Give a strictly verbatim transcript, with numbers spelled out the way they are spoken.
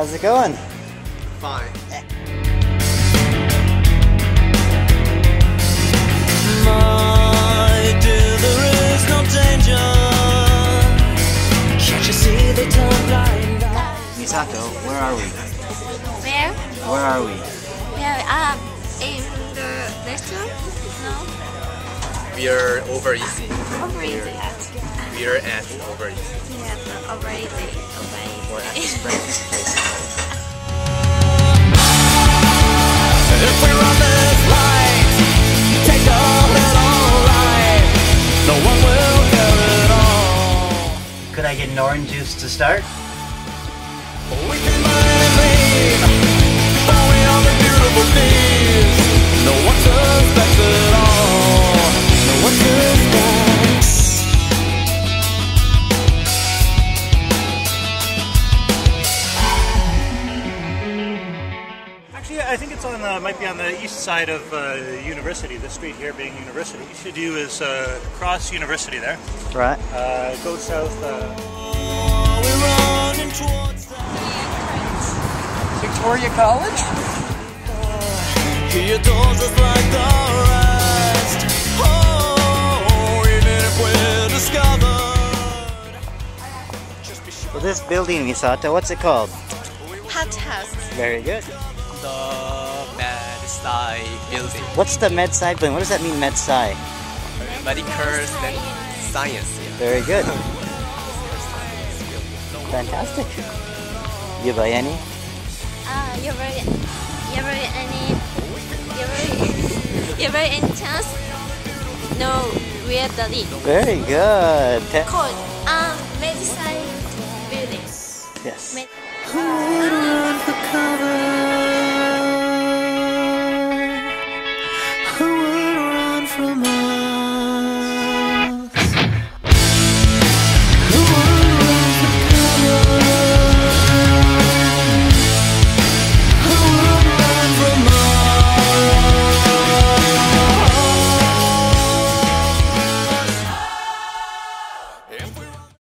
How's it going? Fine. My dear, there is no danger. Can't you see they turn blind eyes? Misato, where are we? Where? Where are we? We are um, in the restaurant? No? We are over easy. Over easy at. We are at over easy. Yes, over easy. Or Over at easy. this breakfast place. If we run this light, take the head on light. No one will care at all. Could I get an orange juice to start? We can mind and leave, falling on the beautiful leaves. No one suspects at all. No one suspects. Actually, I think it's on the, might be on the east side of uh, University, the street here being University. What you should do is uh, cross University there, Right. uh, go south. Uh, We're running towards the Victoria College? He adores us like the rest. Oh, even if we're discovered. Just be sure. Well, this building, Misato, what's it called? Hot house. Very good. The Med Sci building. What's the med sci building? What does that mean, med sci? Medical and science. Yeah. Very good. Fantastic. You buy any? Ah, you very, you very any, you very, you very any chance? No, where the lead? Very good. Te- Called um medicine building. yes. Med-